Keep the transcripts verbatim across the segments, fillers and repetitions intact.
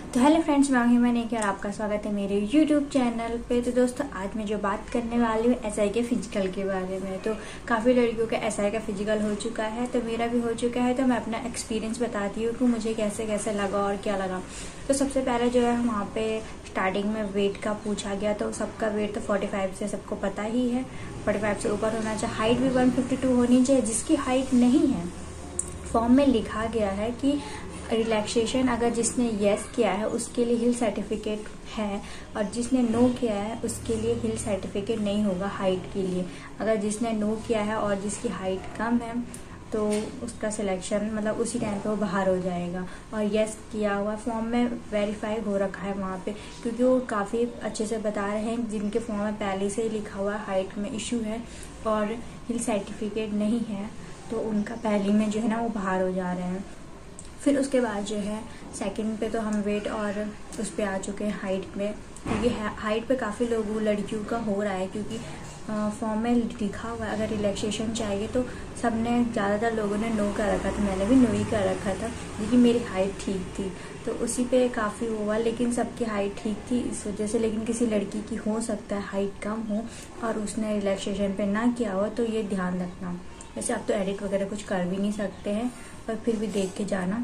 तो hello friends, मैं हूं मैंने और आपका स्वागत है मेरे यूट्यूब चैनल पे। तो दोस्तों, आज मैं जो बात करने वाली हूँ एसआई के फिजिकल के बारे में। तो काफ़ी लड़कियों का एसआई का फिजिकल हो चुका है, तो मेरा भी हो चुका है। तो मैं अपना एक्सपीरियंस बताती हूँ कि मुझे कैसे कैसे लगा और क्या लगा। तो सबसे पहले जो है वहाँ पे स्टार्टिंग में वेट का पूछा गया, तो सबका वेट तो फोर्टी फाइव से सबको पता ही है, फोर्टी फाइव से ऊपर होना चाहिए। हाइट भी वन फिफ्टी टू होनी चाहिए। जिसकी हाइट नहीं है, फॉर्म में लिखा गया है कि रिलैक्सेशन अगर जिसने यस किया है उसके लिए हिल सर्टिफिकेट है, और जिसने नो किया है उसके लिए हिल सर्टिफिकेट नहीं होगा हाइट के लिए। अगर जिसने नो किया है और जिसकी हाइट कम है तो उसका सिलेक्शन मतलब उसी टाइम पे वो बाहर हो जाएगा। और यस किया हुआ फॉर्म में वेरीफाई हो रखा है वहाँ पे, क्योंकि वो काफ़ी अच्छे से बता रहे हैं जिनके फॉर्म में पहले से ही लिखा हुआ हाइट में इशू है और हिल सर्टिफिकेट नहीं है, तो उनका पहले में जो है ना वो बाहर हो जा रहे हैं। फिर उसके बाद जो है सेकंड पे तो हम वेट और उस पे आ चुके हैं हाइट में, क्योंकि हाइट पे काफ़ी लोगों लड़कियों का हो रहा है, क्योंकि फॉर्म में लिखा हुआ है अगर रिलैक्सेशन चाहिए तो सबने ज़्यादातर लोगों ने नो कर रखा था। मैंने भी नो ही कर रखा था, लेकिन मेरी हाइट ठीक थी तो उसी पे काफ़ी हुआ। लेकिन सबकी हाइट ठीक थी इस वजह से। लेकिन किसी लड़की की हो सकता है हाइट कम हो और उसने रिलैक्सेशन पे ना किया हो, तो ये ध्यान रखना। वैसे आप तो एडिट वगैरह कुछ कर भी नहीं सकते हैं, पर फिर भी देख के जाना।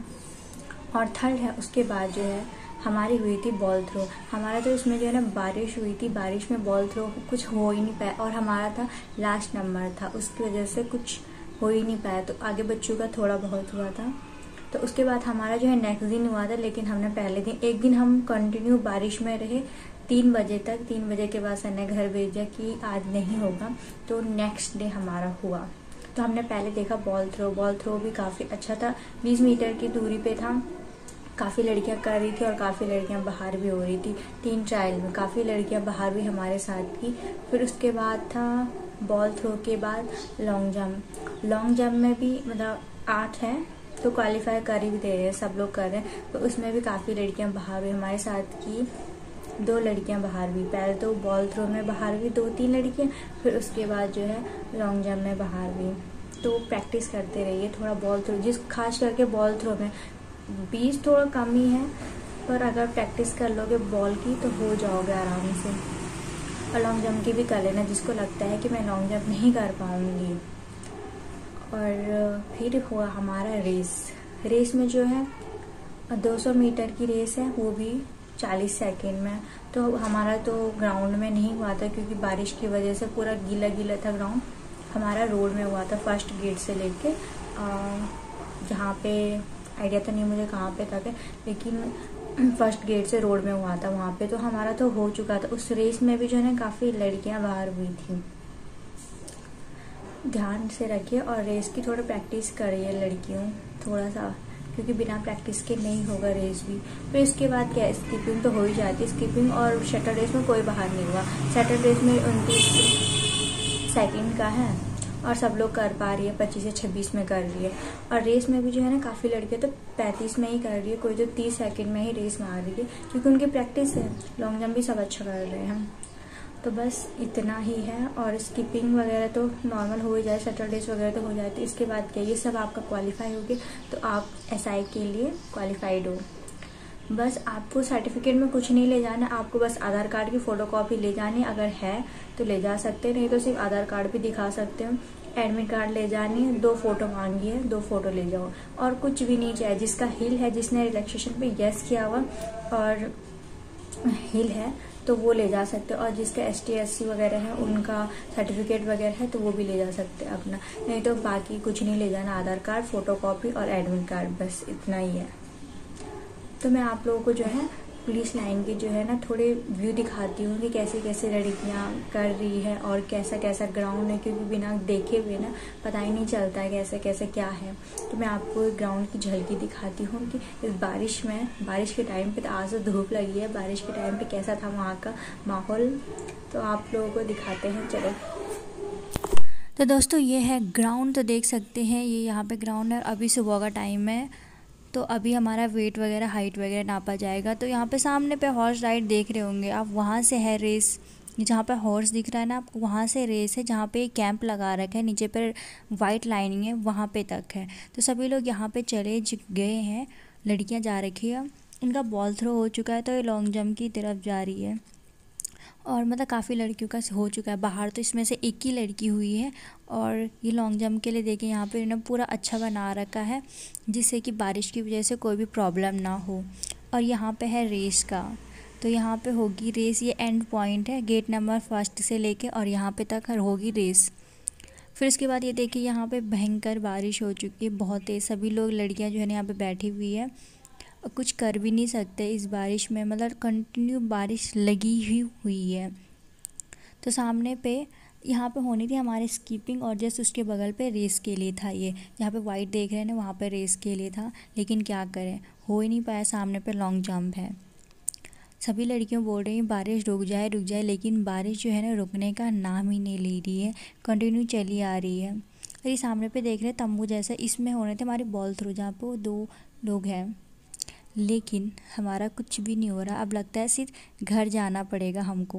और थर्ड है उसके बाद जो है हमारी हुई थी बॉल थ्रो। हमारा तो इसमें जो है ना बारिश हुई थी, बारिश में बॉल थ्रो कुछ हो ही नहीं पाया, और हमारा था लास्ट नंबर था, उसकी वजह से कुछ हो ही नहीं पाया। तो आगे बच्चों का थोड़ा बहुत हुआ था। तो उसके बाद हमारा जो है नेक्स्ट दिन हुआ था, लेकिन हमने पहले दिन एक दिन हम कंटिन्यू बारिश में रहे तीन बजे तक। तीन बजे के बाद सर ने घर भेजा कि आज नहीं होगा, तो नेक्स्ट डे हमारा हुआ। तो हमने पहले देखा बॉल थ्रो। बॉल थ्रो भी काफ़ी अच्छा था, बीस मीटर की दूरी पे था। काफ़ी लड़कियां कर रही थी और काफ़ी लड़कियां बाहर भी हो रही थी। तीन ट्रायल में काफ़ी लड़कियां बाहर भी हमारे साथ थी। फिर उसके बाद था बॉल थ्रो के बाद लॉन्ग जंप। लॉन्ग जंप में भी मतलब आठ है तो क्वालिफाई कर ही दे रहे हैं, सब लोग कर रहे हैं। तो उसमें भी काफ़ी लड़कियां बाहर हुई हमारे साथ की। दो लड़कियां बाहर भी, पहले तो बॉल थ्रो में बाहर भी दो तीन लड़कियां, फिर उसके बाद जो है लॉन्ग जंप में बाहर भी। तो प्रैक्टिस करते रहिए थोड़ा बॉल थ्रो, जिस खास करके बॉल थ्रो में बीस थोड़ा कम ही है, पर अगर प्रैक्टिस कर लोगे बॉल की तो हो जाओगे आराम से। और लॉन्ग जंप की भी कर लेना जिसको लगता है कि मैं लॉन्ग जंप नहीं कर पाऊंगी। और फिर हुआ हमारा रेस। रेस में जो है दो सौ मीटर की रेस है, वो भी चालीस सेकंड में। तो हमारा तो ग्राउंड में नहीं हुआ था, क्योंकि बारिश की वजह से पूरा गीला गीला था ग्राउंड। हमारा रोड में हुआ था, फर्स्ट गेट से लेके जहाँ पे आइडिया तो नहीं मुझे कहाँ पे था, लेकिन फर्स्ट गेट से रोड में हुआ था वहाँ पे। तो हमारा तो हो चुका था। उस रेस में भी जो है ना काफ़ी लड़कियाँ बाहर हुई थी। ध्यान से रखिए और रेस की थोड़ा प्रैक्टिस करिए लड़कियों थोड़ा सा, क्योंकि बिना प्रैक्टिस के नहीं होगा रेस भी। फिर इसके बाद क्या, स्किपिंग तो हो ही जाती है। स्किपिंग और शटल रेस में कोई बाहर नहीं हुआ। शटल रेस में उनतीस सेकंड का है और सब लोग कर पा रही है, पच्चीस या छब्बीस में कर रही है। और रेस में भी जो है ना काफ़ी लड़कियां तो पैंतीस में ही कर रही है, कोई तो तीस सेकंड में ही रेस मार रही है, क्योंकि उनकी प्रैक्टिस है। लॉन्ग जंप भी सब अच्छा कर रहे हैं। तो बस इतना ही है। और स्किपिंग वगैरह तो नॉर्मल हो ही जाए, शटल रेस वगैरह तो हो जाती है। इसके बाद क्या, ये सब आपका क्वालिफाई हो गया तो आप एसआई के लिए क्वालिफाइड हो। बस आपको सर्टिफिकेट में कुछ नहीं ले जाना, आपको बस आधार कार्ड की फोटोकॉपी ले जानी, अगर है तो ले जा सकते, नहीं तो सिर्फ आधार कार्ड भी दिखा सकते हो। एडमिट कार्ड ले जानी है, दो फोटो मांगी है, दो फोटो ले जाओ, और कुछ भी नहीं चाहिए। जिसका हिल है, जिसने रिलैक्सेशन पे यस किया हुआ और हिल है तो वो ले जा सकते हैं। और जिसका एस टी एस सी वगैरह है उनका सर्टिफिकेट वगैरह है तो वो भी ले जा सकते हैं अपना, नहीं तो बाकी कुछ नहीं ले जाना। आधार कार्ड, फोटोकॉपी और एडमिट कार्ड, बस इतना ही है। तो मैं आप लोगों को जो है पुलिस लाइन की जो है ना थोड़े व्यू दिखाती हूँ कि कैसे कैसे लड़कियाँ कर रही है और कैसा कैसा ग्राउंड है, क्योंकि बिना देखे हुए ना पता ही नहीं चलता है कैसे कैसे क्या है। तो मैं आपको ग्राउंड की झलकी दिखाती हूँ कि इस बारिश में, बारिश के टाइम पे तो आज तो धूप लगी है, बारिश के टाइम पे कैसा था वहाँ का माहौल, तो आप लोगों को दिखाते हैं। चलो, तो दोस्तों ये है ग्राउंड, तो देख सकते हैं ये यहाँ पे ग्राउंड है। अभी सुबह का टाइम है, तो अभी हमारा वेट वगैरह हाइट वगैरह नापा जाएगा। तो यहाँ पे सामने पे हॉर्स राइड देख रहे होंगे आप, वहाँ से है रेस। जहाँ पे हॉर्स दिख रहा है ना आपको, वहाँ से रेस है। जहाँ पे कैंप लगा रखा है, नीचे पर वाइट लाइनिंग है, वहाँ पे तक है। तो सभी लोग यहाँ पे चले गए हैं, लड़कियाँ जा रखी है इनका बॉल थ्रो हो चुका है तो ये लॉन्ग जंप की तरफ जा रही है। और मतलब काफ़ी लड़कियों का हो चुका है बाहर, तो इसमें से एक ही लड़की हुई है। और ये लॉन्ग जंप के लिए देखिए यहाँ पे इन्होंने पूरा अच्छा बना रखा है जिससे कि बारिश की वजह से कोई भी प्रॉब्लम ना हो। और यहाँ पे है रेस का, तो यहाँ पे होगी रेस, ये एंड पॉइंट है गेट नंबर फर्स्ट से लेके और यहाँ पे तक होगी रेस। फिर इसके बाद ये देखिए यहाँ पे भयंकर बारिश हो चुकी है, बहुत तेज़। सभी लोग लड़कियाँ जो है ना यहाँ पे बैठी हुई है, कुछ कर भी नहीं सकते इस बारिश में, मतलब कंटिन्यू बारिश लगी ही हुई है। तो सामने पे यहाँ पे होनी थी हमारे स्कीपिंग और जस्ट उसके बगल पे रेस के लिए था। ये यहाँ पे वाइट देख रहे हैं ना, वहाँ पे रेस के लिए था, लेकिन क्या करें हो ही नहीं पाया, सामने पे लॉन्ग जंप है। सभी लड़कियों बोल रही हैं बारिश रुक जाए रुक जाए, लेकिन बारिश जो है ना रुकने का नाम ही नहीं ले रही है, कंटिन्यू चली आ रही है। और ये सामने पे देख रहे हैं तंबू जैसा, इसमें होने थे हमारे बॉल थ्रो, जहाँ पे वो दो लोग हैं, लेकिन हमारा कुछ भी नहीं हो रहा। अब लगता है सिर्फ घर जाना पड़ेगा हमको।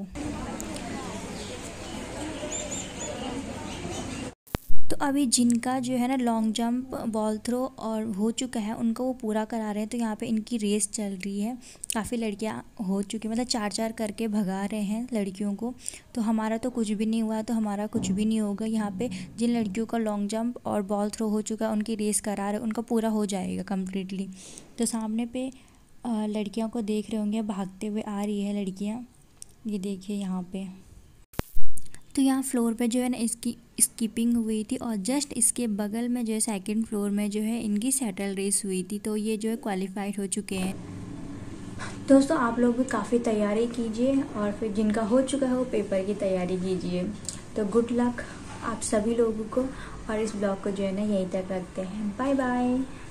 तो अभी जिनका जो है ना लॉन्ग जंप, बॉल थ्रो और हो चुका है उनको वो पूरा करा रहे हैं। तो यहाँ पे इनकी रेस चल रही है, काफ़ी लड़कियाँ हो चुकी, मतलब चार चार करके भगा रहे हैं लड़कियों को। तो हमारा तो कुछ भी नहीं हुआ, तो हमारा कुछ भी नहीं होगा। यहाँ पे जिन लड़कियों का लॉन्ग जंप और बॉल थ्रो हो चुका है उनकी रेस करा रहे, उनका पूरा हो जाएगा कम्प्लीटली। तो सामने पे लड़कियों को देख रहे होंगे, भागते हुए आ रही है लड़कियाँ, ये देखिए यहाँ पे। तो यहाँ फ्लोर पे जो है ना इसकी स्कीपिंग हुई थी और जस्ट इसके बगल में जो है सेकंड फ्लोर में जो है इनकी सेटल रेस हुई थी। तो ये जो है क्वालिफाइड हो चुके हैं। दोस्तों आप लोग भी काफ़ी तैयारी कीजिए और फिर जिनका हो चुका है वो पेपर की तैयारी कीजिए। तो गुड लक आप सभी लोगों को, और इस ब्लॉग को जो है ना यहीं तक रखते हैं। Bye bye.